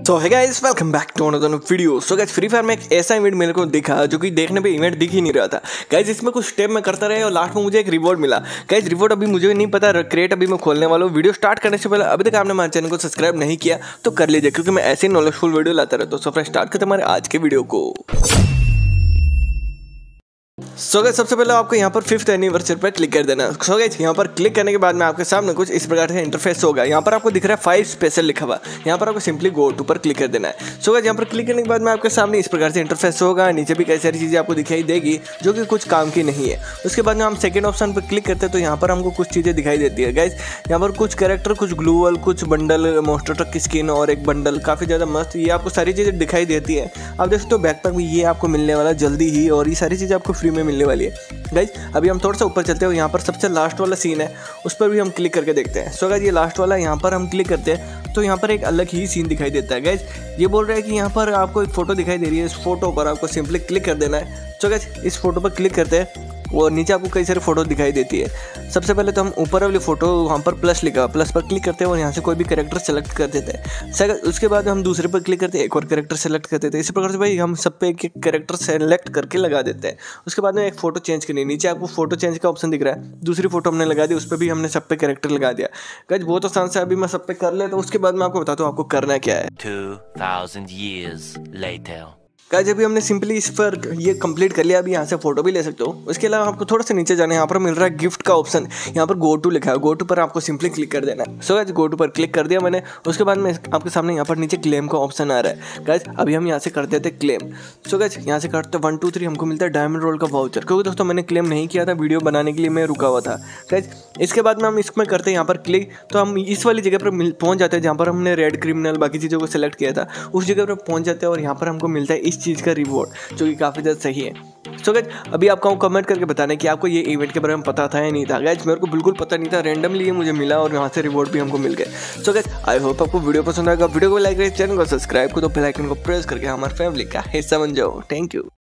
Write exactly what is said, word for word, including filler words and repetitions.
तो है guys, welcome back to another video. So guys, Free Fire में एक ऐसा इवेंट मेरे को दिखा जो कि देखने पे इवेंट दिख ही नहीं रहा था। गाइस, इसमें कुछ स्टेप मैं करता रहा और लास्ट में मुझे एक रिवॉर्ड मिला। गाइस, रिवॉर्ड अभी मुझे नहीं पता, क्रिएट अभी मैं खोलने वाला हूँ। वीडियो स्टार्ट करने से पहले अभी तक आपने हमारे चैनल को सब्सक्राइब नहीं किया तो कर लीजिए, क्योंकि मैं ऐसे नॉलेजफुल वीडियो लाता रहता हूँ। सो फ्रेंड्स, स्टार्ट करते हमारे आज के वीडियो को। सो गाइस, सबसे पहले आपको यहाँ पर फिफ्थ एनिवर्सरी पर क्लिक कर देना है। सो गाइस, यहाँ पर क्लिक करने के बाद में आपके सामने कुछ इस प्रकार से इंटरफेस होगा। यहाँ पर आपको दिख रहा है फाइव स्पेशल लिखा हुआ। यहाँ पर आपको सिंपली गो टू पर क्लिक कर देना है। सो गाइस, यहाँ पर क्लिक करने के बाद में आपके सामने इस प्रकार से इंटरफेस होगा। नीचे भी कई सारी चीज़ें आपको दिखाई देगी जो कि कुछ काम की नहीं है। उसके बाद में हम सेकेंड ऑप्शन पर क्लिक करते हैं तो यहाँ पर हमको कुछ चीज़ें दिखाई देती है। गाइस, यहाँ पर कुछ कैरेक्टर, कुछ ग्लूवल, कुछ बंडल, मोस्टर ट्रक की स्किन और एक बंडल काफ़ी ज़्यादा मस्त, ये आपको सारी चीज़ें दिखाई देती है। आप देख सकते हो बैकपैक भी ये आपको मिलने वाला जल्दी ही, और ये सारी चीज़ें आपको फ्री में मिलने वाली है। गाइस, अभी हम थोड़ा सा ऊपर चलते हैं। यहाँ पर सबसे लास्ट वाला सीन है, उस पर भी हम क्लिक करके देखते हैं। सो गाइस, ये लास्ट वाला यहाँ पर हम क्लिक करते हैं तो यहाँ पर एक अलग ही सीन दिखाई देता है। गाइस, ये बोल रहा है कि यहाँ पर आपको एक फोटो दिखाई दे रही है, इस फोटो पर आपको सिंपली क्लिक कर देना है। सो गाइस, इस फोटो पर क्लिक करते हैं और नीचे आपको कई सारे फोटो दिखाई देती है। सबसे पहले तो हम ऊपर वाली फोटो, वहाँ पर प्लस लिखा, प्लस पर क्लिक करते हैं और यहाँ से कोई भी कैरेक्टर सेलेक्ट कर देते हैं। सेकंड, उसके बाद हम दूसरे पर क्लिक करते हैं, एक और कैरेक्टर सेलेक्ट कर देते हैं। इसी प्रकार से भाई हम सब पे एक एक कैरेक्टर सेलेक्ट करके लगा देते हैं। उसके बाद में एक फोटो चेंज करनी है। नीचे आपको फोटो चेंज का ऑप्शन दिख रहा है, दूसरी फोटो हमने लगा दी, उस पर भी हमने सब पे कैरेक्टर लगा दिया। गाइस, बहुत आसान से अभी मैं सब पे कर ले, तो उसके बाद मैं आपको बताता हूँ आपको करना क्या है। two thousand years later. Guys, अभी हमने सिंपली इस पर ये कंप्लीट कर लिया। अभी यहाँ से फोटो भी ले सकते हो। उसके अलावा आपको थोड़ा सा नीचे जाना है, यहाँ पर मिल रहा है गिफ्ट का ऑप्शन। यहाँ पर गो टू लिखा है, गो टू पर आपको सिंपली क्लिक कर देना है। सो गाइस, गो टू पर क्लिक कर दिया मैंने। उसके बाद में आपके सामने यहाँ पर नीचे क्लेम का ऑप्शन आ रहा है। गाइस, अभी हम यहाँ से कर देते क्लेम। सो गाइस, यहाँ से करते वन टू थ्री हमको मिलता है डायमंड रोल का वाउचर, क्योंकि दोस्तों मैंने क्लेम नहीं किया था, वीडियो बनाने के लिए मैं रुका हुआ था। गाइस, इसके बाद में हम इसमें करते हैं यहाँ पर क्लिक, तो हम इस वाली जगह पर पहुँच जाते हैं जहाँ पर हमने रेड क्रिमिनल बाकी चीज़ों को सेलेक्ट किया था। उस जगह पर पहुँच जाते हैं और यहाँ पर हमको मिलता है इस चीज़ का रिवॉर्ड, जो कि काफ़ी ज़्यादा सही है। सो गाइस, अभी आपको कमेंट करके बताना है कि आपको ये इवेंट के बारे में पता था या नहीं था। गाइस, मेरे को बिल्कुल पता नहीं था, रैंडमली ये मुझे मिला और यहाँ से रिवॉर्ड भी हमको मिल गए। सो गाइस, आई होप आपको वीडियो पसंद आएगा। वीडियो को लाइक करें, चैनल को सब्सक्राइब करो, बेल आइकन को प्रेस करके हमारे फैमिली का हिस्सा बन जाओ। Thank you.